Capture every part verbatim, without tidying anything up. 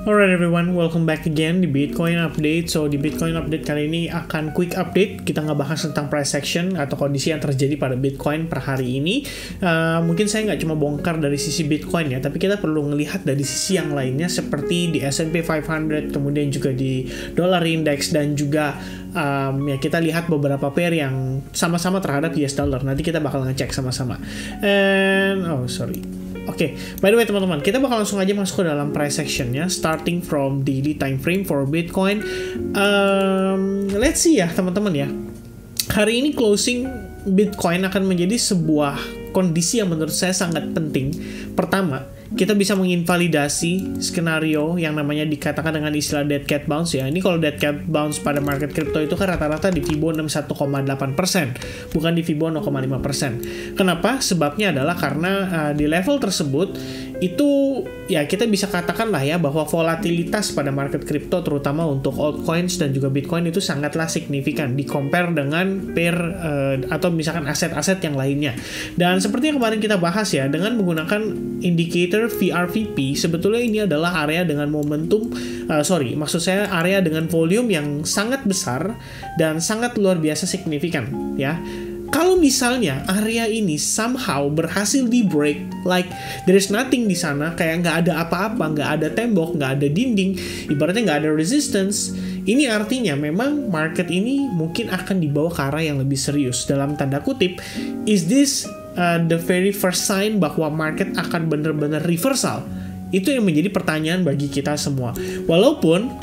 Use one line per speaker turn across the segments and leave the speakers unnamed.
Alright everyone, welcome back again di Bitcoin Update. So di Bitcoin Update kali ini akan quick update. Kita ngebahas tentang price action atau kondisi yang terjadi pada Bitcoin per hari ini. uh, Mungkin saya nggak cuma bongkar dari sisi Bitcoin ya, tapi kita perlu ngelihat dari sisi yang lainnya seperti di S and P lima ratus, kemudian juga di Dollar Index, dan juga um, ya kita lihat beberapa pair yang sama-sama terhadap U S Dollar. Nanti kita bakal ngecek sama-sama. And oh sorry Oke, okay. By the way teman-teman, kita bakal langsung aja masuk ke dalam price actionnya, starting from daily time frame for Bitcoin. Um, let's see ya teman-teman ya. Hari ini closing Bitcoin akan menjadi sebuah kondisi yang menurut saya sangat penting. Pertama, kita bisa menginvalidasi skenario yang namanya dikatakan dengan istilah dead cat bounce ya. Ini kalau dead cat bounce pada market crypto itu kan rata-rata di Fibo enam puluh satu koma delapan persen, bukan di Fibo nol koma lima persen. Kenapa? Sebabnya adalah karena uh, di level tersebut itu ya kita bisa katakan lah ya bahwa volatilitas pada market crypto terutama untuk altcoins dan juga Bitcoin itu sangatlah signifikan di compare dengan pair uh, atau misalkan aset-aset yang lainnya. Dan seperti yang kemarin kita bahas ya, dengan menggunakan indicator V R V P, sebetulnya ini adalah area dengan momentum, uh, sorry, maksud saya area dengan volume yang sangat besar dan sangat luar biasa signifikan ya. Kalau misalnya area ini somehow berhasil di break, like there is nothing di sana, kayak nggak ada apa-apa, nggak ada tembok, nggak ada dinding, ibaratnya nggak ada resistance, ini artinya memang market ini mungkin akan dibawa ke arah yang lebih serius. Dalam tanda kutip, is this uh, the very first sign bahwa market akan benar-benar reversal? Itu yang menjadi pertanyaan bagi kita semua. Walaupun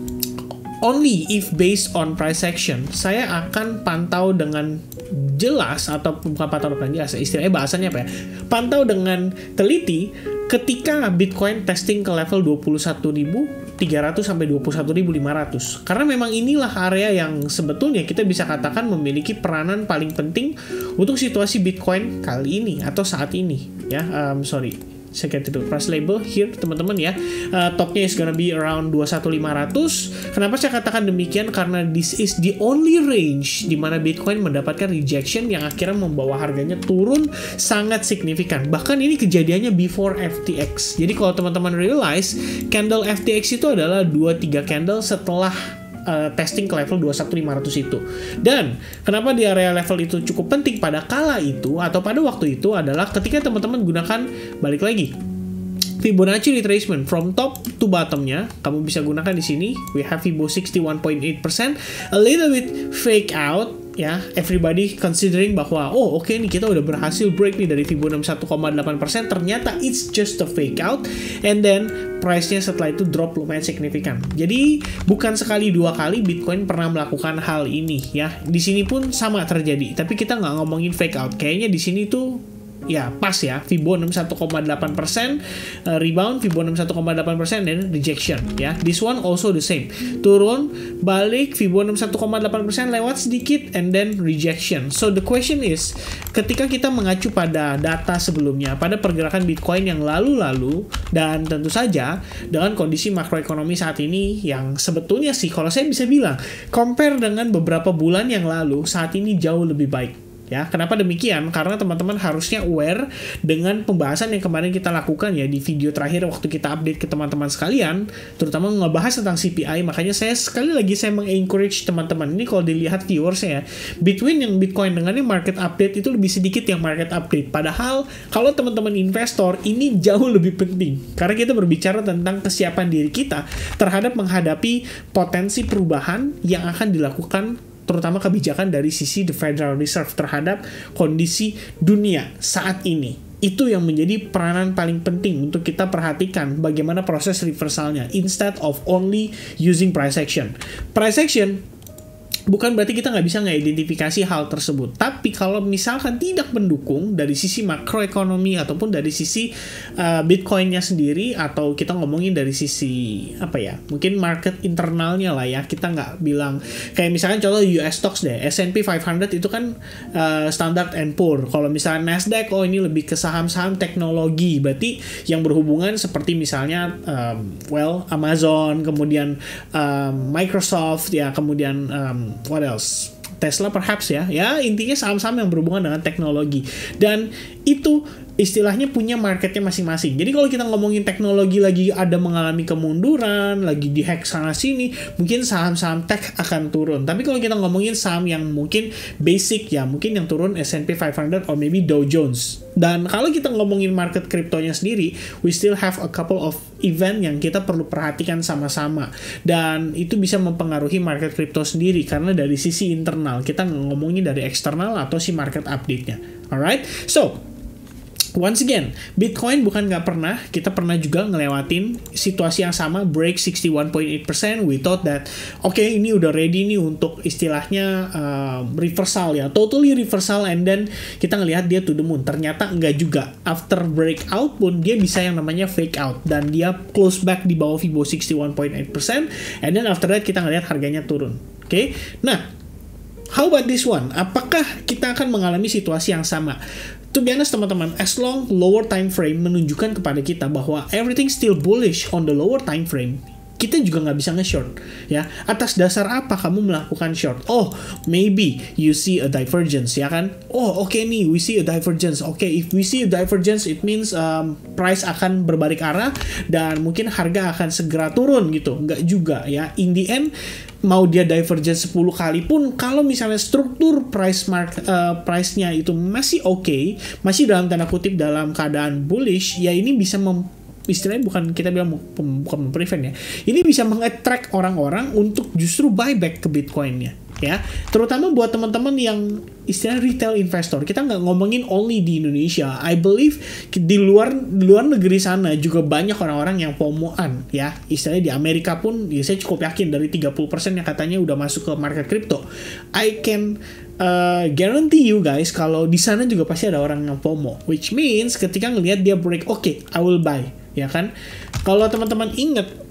only if based on price action, saya akan pantau dengan jelas, atau bukan pantau dengan jelas, istilahnya bahasanya apa ya, pantau dengan teliti ketika Bitcoin testing ke level dua puluh satu ribu tiga ratus sampai dua puluh satu ribu lima ratus. Karena memang inilah area yang sebetulnya kita bisa katakan memiliki peranan paling penting untuk situasi Bitcoin kali ini atau saat ini ya. Um, sorry saya ganti dulu price label here teman-teman ya. Uh, topnya is gonna be around dua puluh satu ribu lima ratus. Kenapa saya katakan demikian? Karena this is the only range di mana Bitcoin mendapatkan rejection yang akhirnya membawa harganya turun sangat signifikan. Bahkan ini kejadiannya before F T X. Jadi kalau teman-teman realize, candle F T X itu adalah dua tiga candle setelah Uh, testing ke level dua puluh satu ribu lima ratus itu. Dan kenapa di area level itu cukup penting pada kala itu atau pada waktu itu adalah ketika teman-teman gunakan, balik lagi, Fibonacci retracement from top to bottomnya, kamu bisa gunakan di sini. We have Fibo sixty-one point eight percent, a little bit fake out ya. Everybody considering bahwa oh oke okay nih kita udah berhasil break nih dari Fibo enam puluh satu koma delapan persen. Ternyata it's just a fake out, and then price-nya setelah itu drop lumayan signifikan. Jadi bukan sekali dua kali Bitcoin pernah melakukan hal ini ya. Di sini pun sama terjadi, tapi kita nggak ngomongin fake out. Kayaknya di sini tuh ya pas ya, Fibo enam puluh satu koma delapan persen uh, rebound, Fibo enam puluh satu koma delapan persen, dan rejection ya. This one also the same, turun balik Fibo enam puluh satu koma delapan persen, lewat sedikit, and then rejection. So the question is, ketika kita mengacu pada data sebelumnya, pada pergerakan Bitcoin yang lalu-lalu, dan tentu saja dengan kondisi makroekonomi saat ini yang sebetulnya sih kalau saya bisa bilang compare dengan beberapa bulan yang lalu, saat ini jauh lebih baik. Ya, kenapa demikian? Karena teman-teman harusnya aware dengan pembahasan yang kemarin kita lakukan ya di video terakhir waktu kita update ke teman-teman sekalian, terutama ngebahas tentang C P I. Makanya saya sekali lagi saya mengencourage teman-teman ini, kalau dilihat viewersnya ya, between yang Bitcoin dengan yang market update itu lebih sedikit yang market update. Padahal kalau teman-teman investor ini jauh lebih penting karena kita berbicara tentang kesiapan diri kita terhadap menghadapi potensi perubahan yang akan dilakukan, terutama kebijakan dari sisi The Federal Reserve terhadap kondisi dunia saat ini. Itu yang menjadi peranan paling penting untuk kita perhatikan bagaimana proses reversalnya, instead of only using price action. Price action bukan berarti kita nggak bisa ngeidentifikasi hal tersebut. Tapi kalau misalkan tidak mendukung dari sisi makroekonomi ataupun dari sisi uh, Bitcoinnya sendiri, atau kita ngomongin dari sisi apa ya, mungkin market internalnya lah ya, kita nggak bilang kayak misalkan contoh U S stocks deh, S and P lima ratus itu kan uh, Standard and Poor. Kalau misalnya Nasdaq, oh ini lebih ke saham-saham teknologi, berarti yang berhubungan seperti misalnya um, well Amazon, kemudian um, Microsoft ya, kemudian um, what else? Tesla perhaps ya. Ya, intinya saham-saham yang berhubungan dengan teknologi. Dan itu istilahnya punya marketnya masing-masing. Jadi kalau kita ngomongin teknologi lagi ada mengalami kemunduran, lagi dihack sana sini, mungkin saham-saham tech akan turun. Tapi kalau kita ngomongin saham yang mungkin basic ya, mungkin yang turun S and P five hundred or maybe Dow Jones. Dan kalau kita ngomongin market kriptonya sendiri, we still have a couple of event yang kita perlu perhatikan sama-sama. Dan itu bisa mempengaruhi market kripto sendiri karena dari sisi internal, kita ngomongin dari eksternal atau si market update-nya. Alright? So, once again, Bitcoin bukan nggak pernah, kita pernah juga ngelewatin situasi yang sama, break sixty-one point eight percent. We thought that, oke okay, ini udah ready nih untuk istilahnya uh, reversal ya, totally reversal, and then kita ngelihat dia to the moon. Ternyata nggak juga. After breakout pun dia bisa yang namanya fake out, dan dia close back di bawah Fibo sixty-one point eight percent, and then after that kita ngelihat harganya turun. Oke, okay? Nah, how about this one? Apakah kita akan mengalami situasi yang sama? To be honest teman-teman, as long lower time frame menunjukkan kepada kita bahwa everything still bullish on the lower time frame, kita juga nggak bisa nge-short, ya. Atas dasar apa kamu melakukan short? Oh, maybe you see a divergence, ya kan? Oh, oke okay nih, we see a divergence. Oke, okay, if we see a divergence, it means um, price akan berbalik arah dan mungkin harga akan segera turun gitu. Nggak juga, ya. In the end, mau dia divergence sepuluh kali pun, kalau misalnya struktur price mark uh, price-nya itu masih oke, okay, masih dalam tanda kutip dalam keadaan bullish, ya ini bisa mem istilahnya bukan kita bilang bukan memprevent ya, ini bisa mengattract orang-orang untuk justru buyback ke Bitcoin-nya, ya. Terutama buat teman-teman yang istilah retail investor. Kita nggak ngomongin only di Indonesia. I believe di luar di luar negeri sana juga banyak orang-orang yang FOMO-an, ya. Istilahnya di Amerika pun, ya saya cukup yakin dari tiga puluh persen yang katanya udah masuk ke market crypto. I can uh, guarantee you guys kalau di sana juga pasti ada orang yang FOMO, which means ketika ngelihat dia break, oke, okay, I will buy, ya kan? Kalau teman-teman ingat,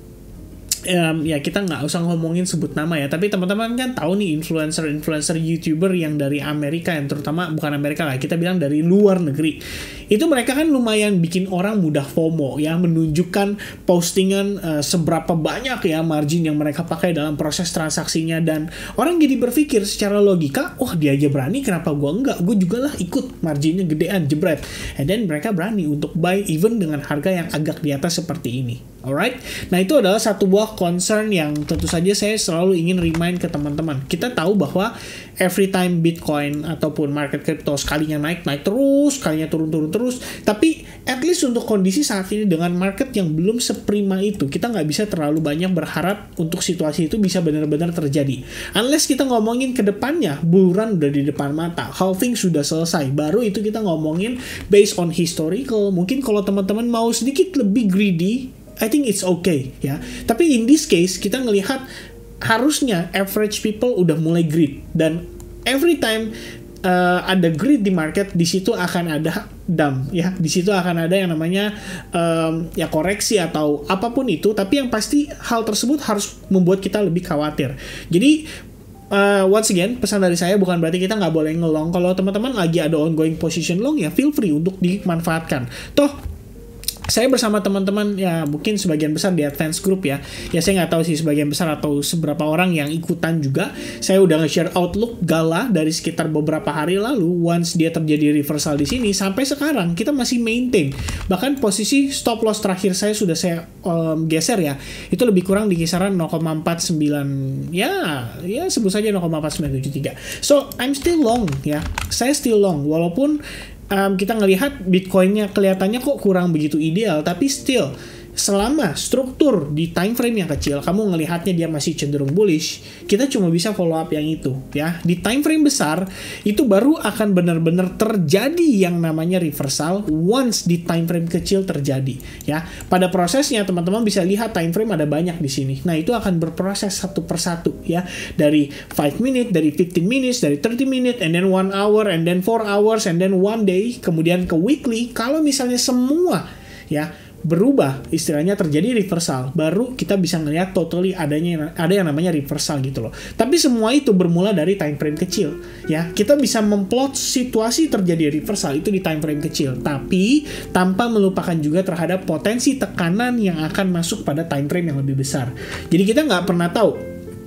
Um, ya kita nggak usah ngomongin sebut nama ya, tapi teman-teman kan tahu nih influencer-influencer YouTuber yang dari Amerika, yang terutama bukan Amerika lah, kita bilang dari luar negeri. Itu mereka kan lumayan bikin orang mudah FOMO ya, menunjukkan postingan uh, seberapa banyak ya margin yang mereka pakai dalam proses transaksinya, dan orang jadi berpikir secara logika, oh dia aja berani, kenapa gua enggak? Gue juga lah ikut, marginnya gedean, jebret. And then mereka berani untuk buy even dengan harga yang agak di atas seperti ini. Alright, nah itu adalah satu buah concern yang tentu saja saya selalu ingin remind ke teman-teman. Kita tahu bahwa every time Bitcoin ataupun market crypto sekalinya naik, naik terus, sekalinya turun-turun terus. Tapi at least untuk kondisi saat ini dengan market yang belum seprima itu, kita nggak bisa terlalu banyak berharap untuk situasi itu bisa benar-benar terjadi. Unless kita ngomongin ke depannya, bulan udah di depan mata, halving sudah selesai, baru itu kita ngomongin based on historical. Mungkin kalau teman-teman mau sedikit lebih greedy, I think it's okay ya. Tapi in this case kita ngelihat harusnya average people udah mulai greed, dan every time uh, ada greed di market, di situ akan ada dump ya. Di situ akan ada yang namanya um, ya koreksi atau apapun itu. Tapi yang pasti hal tersebut harus membuat kita lebih khawatir. Jadi Uh, once again, pesan dari saya bukan berarti kita nggak boleh ngelong. Kalau teman-teman lagi ada ongoing position long ya feel free untuk dimanfaatkan. Toh saya bersama teman-teman ya mungkin sebagian besar di advance group ya. Ya saya nggak tahu sih sebagian besar atau seberapa orang yang ikutan juga. Saya udah nge-share outlook Gala dari sekitar beberapa hari lalu. Once dia terjadi reversal di sini sampai sekarang kita masih maintain. Bahkan posisi stop loss terakhir saya sudah saya um, geser ya. Itu lebih kurang di kisaran nol koma empat sembilan ya ya sebut saja nol koma empat sembilan tujuh tiga. So I'm still long ya. Saya still long walaupun Um, kita ngelihat Bitcoin-nya kelihatannya kok kurang begitu ideal, tapi still selama struktur di time frame yang kecil kamu ngelihatnya dia masih cenderung bullish, kita cuma bisa follow up yang itu ya. Di time frame besar itu baru akan benar-benar terjadi yang namanya reversal once di time frame kecil terjadi ya. Pada prosesnya teman-teman bisa lihat time frame ada banyak di sini. Nah, itu akan berproses satu persatu ya, dari five minute, dari fifteen minutes, dari thirty minute, and then one hour, and then four hours, and then one day, kemudian ke weekly. Kalau misalnya semua ya berubah, istilahnya terjadi reversal, baru kita bisa ngelihat totally adanya ada yang namanya reversal gitu loh. Tapi semua itu bermula dari time frame kecil ya. Kita bisa memplot situasi terjadi reversal itu di time frame kecil, tapi tanpa melupakan juga terhadap potensi tekanan yang akan masuk pada time frame yang lebih besar. Jadi kita nggak pernah tahu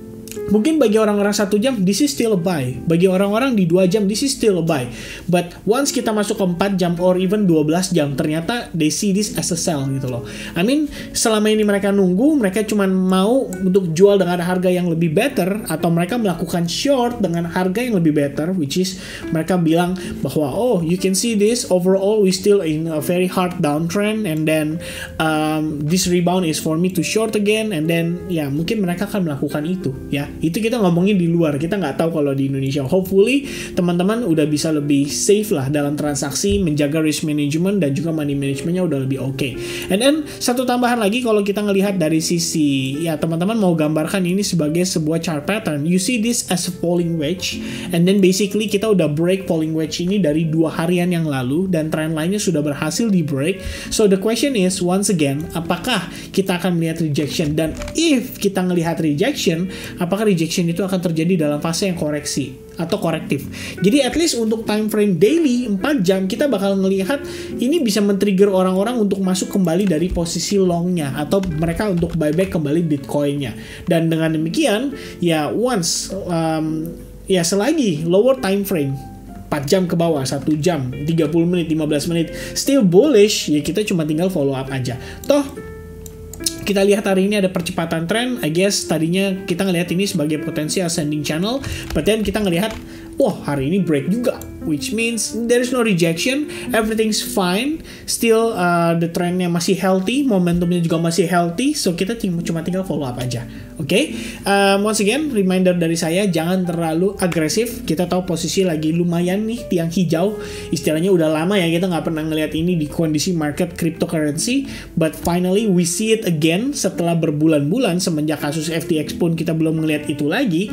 Mungkin bagi orang-orang satu jam, this is still a buy. Bagi orang-orang di dua jam, this is still a buy. But once kita masuk ke empat jam or even dua belas jam, ternyata they see this as a sell gitu loh. I mean, selama ini mereka nunggu, mereka cuma mau untuk jual dengan harga yang lebih better, atau mereka melakukan short dengan harga yang lebih better, which is mereka bilang bahwa, oh, you can see this, overall we still in a very hard downtrend, and then um, this rebound is for me to short again, and then ya mungkin mereka akan melakukan itu ya. Itu kita ngomongin di luar, kita nggak tahu kalau di Indonesia. Hopefully teman-teman udah bisa lebih safe lah dalam transaksi, menjaga risk management dan juga money managementnya udah lebih oke. Okay. And then satu tambahan lagi, kalau kita ngelihat dari sisi ya, teman-teman mau gambarkan ini sebagai sebuah chart pattern. You see this as a falling wedge, and then basically kita udah break falling wedge ini dari dua harian yang lalu, dan trend line-nya sudah berhasil di break. So the question is once again, apakah kita akan melihat rejection? Dan if kita ngelihat rejection, apakah rejection itu akan terjadi dalam fase yang koreksi atau korektif? Jadi at least untuk time frame daily empat jam, kita bakal ngelihat ini bisa men-trigger orang-orang untuk masuk kembali dari posisi long-nya, atau mereka untuk buyback kembali Bitcoin-nya. Dan dengan demikian ya, once um, ya selagi lower time frame empat jam ke bawah, satu jam, tiga puluh menit, lima belas menit still bullish, ya kita cuma tinggal follow up aja. Toh kita lihat hari ini ada percepatan tren. I guess tadinya kita ngelihat ini sebagai potensi ascending channel, but then kita ngelihat, wah, hari ini break juga, which means there is no rejection, everything's fine, still uh, the trendnya masih healthy, momentumnya juga masih healthy, so kita ting cuma tinggal follow up aja. Oke, okay? um, once again reminder dari saya, jangan terlalu agresif. Kita tahu posisi lagi lumayan nih, tiang hijau, istilahnya udah lama ya kita nggak pernah ngelihat ini di kondisi market cryptocurrency, but finally we see it again setelah berbulan-bulan semenjak kasus F T X pun kita belum ngelihat itu lagi,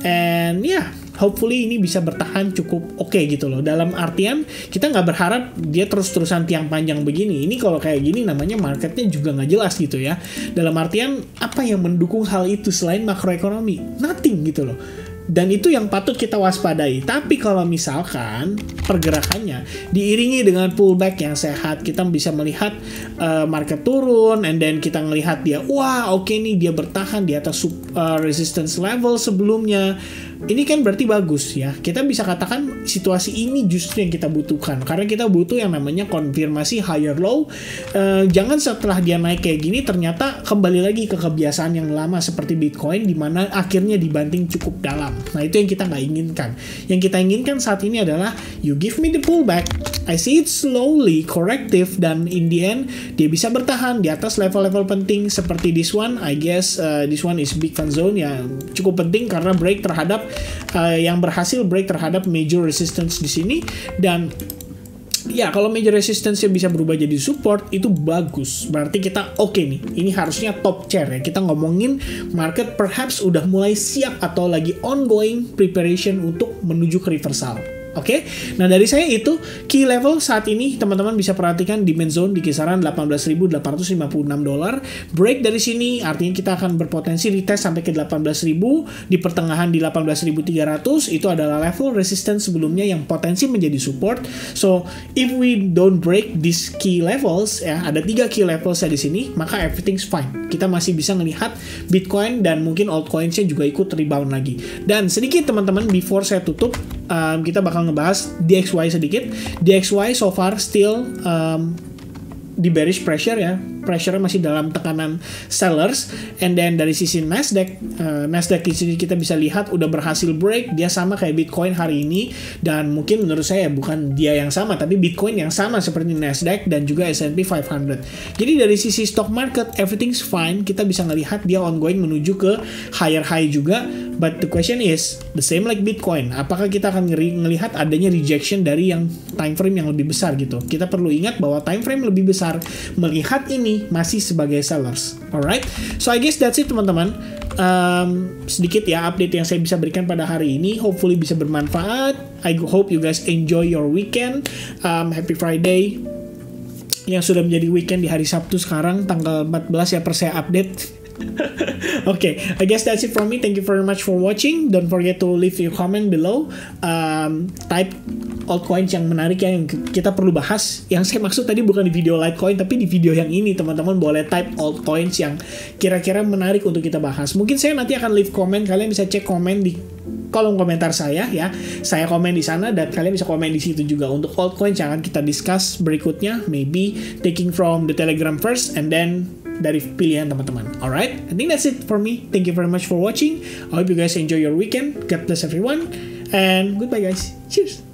and ya yeah, hopefully ini bisa bertahan cukup oke okay gitu loh. Dalam artian kita nggak berharap dia terus-terusan tiang panjang begini. Ini kalau kayak gini namanya marketnya juga nggak jelas gitu ya. Dalam artian apa yang mendukung hal itu selain makroekonomi? Nothing gitu loh. Dan itu yang patut kita waspadai. Tapi kalau misalkan pergerakannya diiringi dengan pullback yang sehat, kita bisa melihat uh, market turun, and then kita ngelihat dia, wah oke okay nih dia bertahan di atas uh, resistance level sebelumnya. Ini kan berarti bagus ya. Kita bisa katakan situasi ini justru yang kita butuhkan, karena kita butuh yang namanya konfirmasi higher low. Uh, jangan setelah dia naik kayak gini ternyata kembali lagi ke kebiasaan yang lama seperti Bitcoin, di mana akhirnya dibanting cukup dalam. Nah itu yang kita nggak inginkan. Yang kita inginkan saat ini adalah you give me the pullback, I see it slowly corrective, dan in the end dia bisa bertahan di atas level-level penting seperti this one. I guess uh, this one is big fan zone ya, cukup penting karena break terhadap uh, yang berhasil break terhadap major resistance di sini. Dan ya kalau major resistance-nya bisa berubah jadi support, itu bagus. Berarti kita oke okay nih. Ini harusnya top chair ya. Kita ngomongin market perhaps udah mulai siap atau lagi ongoing preparation untuk menuju ke reversal. Oke, okay? Nah dari saya itu key level saat ini teman-teman bisa perhatikan di main zone di kisaran delapan belas ribu delapan ratus lima puluh enam dolar. Break dari sini artinya kita akan berpotensi retest sampai ke delapan belas ribu, di pertengahan di delapan belas ribu tiga ratus itu adalah level resistance sebelumnya yang potensi menjadi support. So if we don't break these key levels ya, ada tiga key levels di sini, maka everything's fine. Kita masih bisa melihat Bitcoin dan mungkin altcoins-nya juga ikut rebound lagi. Dan sedikit teman-teman before saya tutup, um, kita bakal ngebahas D X Y sedikit. D X Y so far still um, di bearish pressure ya, pressure masih dalam tekanan sellers. And then dari sisi Nasdaq, uh, Nasdaq di sini kita bisa lihat udah berhasil break, dia sama kayak Bitcoin hari ini, dan mungkin menurut saya bukan dia yang sama, tapi Bitcoin yang sama seperti Nasdaq dan juga S and P lima ratus. Jadi dari sisi stock market everything's fine, kita bisa ngelihat dia ongoing menuju ke higher high juga. But the question is the same like Bitcoin, apakah kita akan ngelihat adanya rejection dari yang time frame yang lebih besar gitu. Kita perlu ingat bahwa time frame lebih besar melihat ini masih sebagai sellers. Alright, so I guess that's it teman-teman. Um, sedikit ya update yang saya bisa berikan pada hari ini. Hopefully bisa bermanfaat. I hope you guys enjoy your weekend. Um, happy Friday yang sudah menjadi weekend di hari Sabtu sekarang tanggal empat belas ya per saya update. Okay, I guess that's it from me. Thank you very much for watching. Don't forget to leave your comment below. Um, type altcoins yang menarik ya, yang kita perlu bahas. Yang saya maksud tadi bukan di video Litecoin, tapi di video yang ini teman-teman boleh type altcoins yang kira-kira menarik untuk kita bahas. Mungkin saya nanti akan leave comment, kalian bisa cek komen di kolom komentar saya ya. Saya komen di sana dan kalian bisa komen di situ juga untuk altcoins yang akan kita discuss berikutnya. Maybe taking from the Telegram first and then dari pilihan teman-teman. Alright, I think that's it for me. Thank you very much for watching. I hope you guys enjoy your weekend. God bless everyone. And goodbye guys. Cheers.